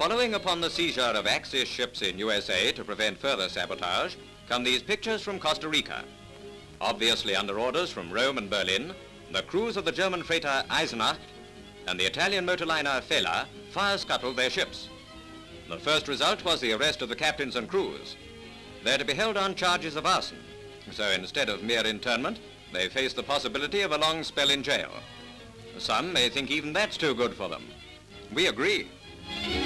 Following upon the seizure of Axis ships in USA to prevent further sabotage, come these pictures from Costa Rica. Obviously under orders from Rome and Berlin, the crews of the German freighter Eisenbach and the Italian motorliner Fela fire-scuttled their ships. The first result was the arrest of the captains and crews. They're to be held on charges of arson, so instead of mere internment, they face the possibility of a long spell in jail. Some may think even that's too good for them. We agree.